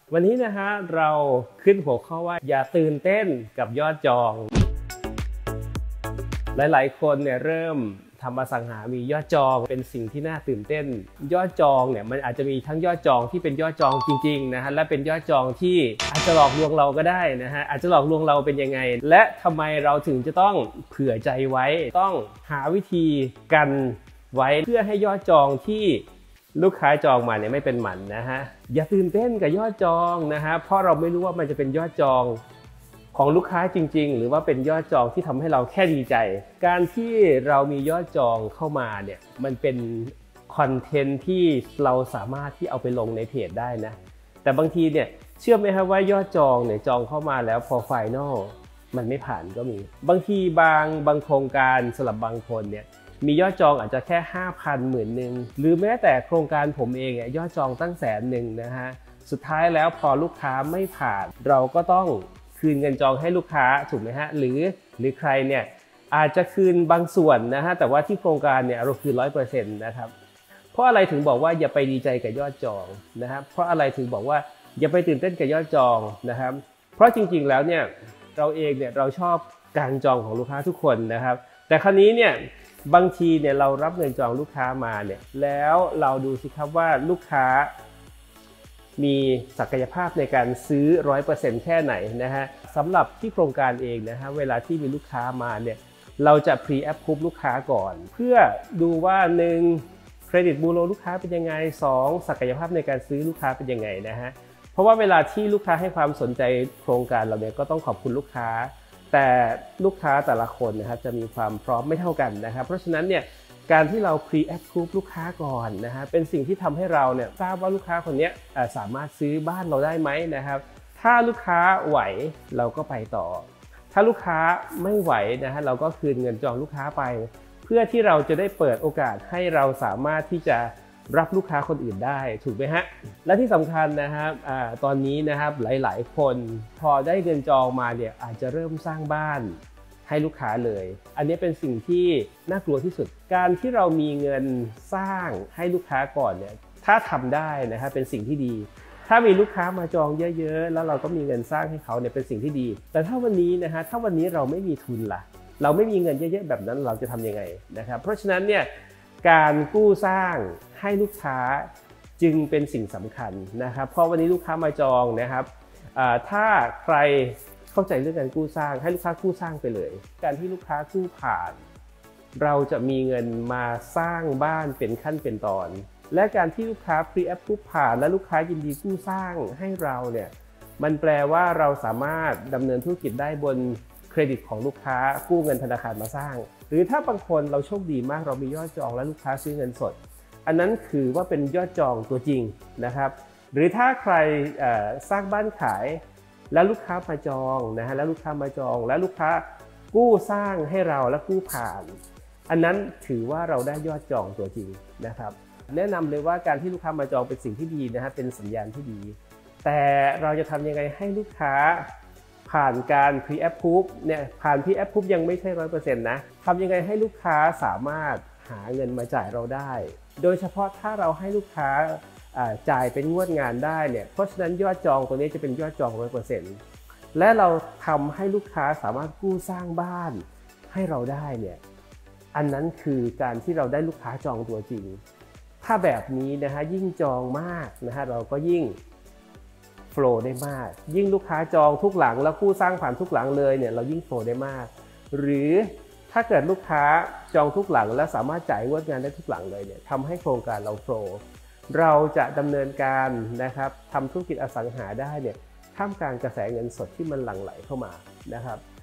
วันนี้นะฮะเราขึ้นหัวข้อว่าอย่าตื่นเต้นกับยอดจองหลายๆคนเนี่ยเริ่มทำอสังหามียอดจองเป็นสิ่งที่น่าตื่นเต้นยอดจองเนี่ยมันอาจจะมีทั้งยอดจองที่เป็นยอดจองจริงๆนะฮะและเป็นยอดจองที่อาจจะหลอกลวงเราก็ได้นะฮะอาจจะหลอกลวงเราเป็นยังไงและทำไมเราถึงจะต้องเผื่อใจไว้ต้องหาวิธีกันไว้เพื่อให้ยอดจองที่ลูกค้าจองมาเนี่ยไม่เป็นหมันนะฮะอย่าตื่นเต้นกับยอดจองนะฮะเพราะเราไม่รู้ว่ามันจะเป็นยอดจองของลูกค้าจริงๆหรือว่าเป็นยอดจองที่ทำให้เราแค่ดีใจการที่เรามียอดจองเข้ามาเนี่ยมันเป็นคอนเทนต์ที่เราสามารถที่เอาไปลงในเพจได้นะแต่บางทีเนี่ยเชื่อไหมครับว่ายอดจองเนี่ยจองเข้ามาแล้วพอไฟนอลมันไม่ผ่านก็มีบางทีบางโครงการสำหรับบางคนเนี่ยมียอดจองอาจจะแค่ 5,000 10,000 หรือแม้แต่โครงการผมเองยอดจองตั้ง100,000นะฮะสุดท้ายแล้วพอลูกค้าไม่ผ่านเราก็ต้องคืนเงินจองให้ลูกค้าถูกไหมฮะหรือใครเนี่ยอาจจะคืนบางส่วนนะฮะแต่ว่าที่โครงการเนี่ยเราคืน 100% นะครับเพราะอะไรถึงบอกว่าอย่าไปดีใจกับยอดจองนะครับเพราะอะไรถึงบอกว่าอย่าไปตื่นเต้นกับยอดจองนะครับเพราะจริงๆแล้วเนี่ยเราเองเนี่ยเราชอบการจองของลูกค้าทุกคนนะครับแต่คราวนี้เนี่ยบางทีเนี่ยเรารับเงินจองลูกค้ามาเนี่ยแล้วเราดูสิครับว่าลูกค้ามีศักยภาพในการซื้อ 100% แค่ไหนนะฮะสำหรับที่โครงการเองนะฮะเวลาที่มีลูกค้ามาเนี่ยเราจะ pre-approve ลูกค้าก่อนเพื่อดูว่า1เครดิตบูโรลูกค้าเป็นยังไง2ศักยภาพในการซื้อลูกค้าเป็นยังไงนะฮะเพราะว่าเวลาที่ลูกค้าให้ความสนใจโครงการเราเนี่ยก็ต้องขอบคุณลูกค้าแต่ลูกค้าแต่ละคนนะครับจะมีความพร้อมไม่เท่ากันนะครับเพราะฉะนั้นเนี่ยการที่เรา pre-approve ลูกค้าก่อนนะฮะเป็นสิ่งที่ทำให้เราเนี่ยทราบว่าลูกค้าคนนี้สามารถซื้อบ้านเราได้ไหมนะครับถ้าลูกค้าไหวเราก็ไปต่อถ้าลูกค้าไม่ไหวนะฮะเราก็คืนเงินจองลูกค้าไปเพื่อที่เราจะได้เปิดโอกาสให้เราสามารถที่จะรับลูกค้าคนอื่นได้ถูกไหมฮะและที่สำคัญนะครับตอนนี้นะครับหลายๆคนพอได้เงินจองมาเนี่ยอาจจะเริ่มสร้างบ้านให้ลูกค้าเลยอันนี้เป็นสิ่งที่น่ากลัวที่สุดการที่เรามีเงินสร้างให้ลูกค้าก่อนเนี่ยถ้าทำได้นะครับเป็นสิ่งที่ดีถ้ามีลูกค้ามาจองเยอะๆแล้วเราก็มีเงินสร้างให้เขาเนี่ยเป็นสิ่งที่ดีแต่ถ้าวันนี้นะฮะถ้าวันนี้เราไม่มีทุนล่ะเราไม่มีเงินเยอะๆแบบนั้นเราจะทำยังไงนะครับเพราะฉะนั้นเนี่ยการกู้สร้างให้ลูกค้าจึงเป็นสิ่งสำคัญนะครับเพราะวันนี้ลูกค้ามาจองนะครับถ้าใครเข้าใจเรื่องการกู้สร้างให้ลูกค้ากู้สร้างไปเลยการที่ลูกค้ากู้ผ่านเราจะมีเงินมาสร้างบ้านเป็นขั้นเป็นตอนและการที่ลูกค้า pre-approve ผ่านและลูกค้ายินดีกู้สร้างให้เราเนี่ยมันแปลว่าเราสามารถดำเนินธุรกิจได้บนเครดิตของลูกค้ากู้เงินธนาคารมาสร้างหรือถ้าบางคนเราโชคดีมากเรามียอดจองและลูกค้าซื้อเงินสดอันนั้นคือว่าเป็นยอดจองตัวจริงนะครับหรือถ้าใครสร้างบ้านขายแล้วลูกค้ามาจองนะฮะแล้วลูกค้ามาจองแล้วลูกค้ากู้สร้างให้เราและกู้ผ่านอันนั้นถือว่าเราได้ยอดจองตัวจริงนะครับแนะนำเลยว่าการที่ลูกค้ามาจองเป็นสิ่งที่ดีนะฮะเป็นสัญญาณที่ดีแต่เราจะทำยังไงให้ลูกค้าผ่านการ pre-approve เนี่ยผ่าน pre-approve ยังไม่ใช่ 100% นะทำยังไงให้ลูกค้าสามารถหาเงินมาจ่ายเราได้โดยเฉพาะถ้าเราให้ลูกค้าจ่ายเป็นงวดงานได้เนี่ยเพราะฉะนั้นยอดจองตัวนี้จะเป็นยอดจอง 100% และเราทำให้ลูกค้าสามารถกู้สร้างบ้านให้เราได้เนี่ยอันนั้นคือการที่เราได้ลูกค้าจองตัวจริงถ้าแบบนี้นะฮะยิ่งจองมากนะฮะเราก็ยิ่งโฟลว์ได้มากยิ่งลูกค้าจองทุกหลังแล้วกู้สร้างผ่านทุกหลังเลยเนี่ยเรายิ่งโฟลว์ได้มากหรือถ้าเกิดลูกค้าจองทุกหลังและสามารถจ่ายงวดงานได้ทุกหลังเลยเนี่ยทำให้โครงการเราโฟลว์เราจะดำเนินการนะครับทำธุรกิจอสังหาได้เนี่ยท่ามกลางกระแสเงินสดที่มันหลั่งไหลเข้ามานะครับ